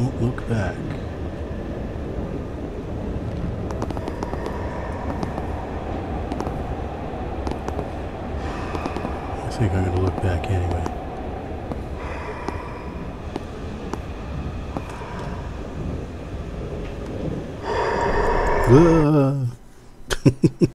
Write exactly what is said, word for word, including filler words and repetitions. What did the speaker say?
Don't look back. I think I'm going to look back anyway. Ah.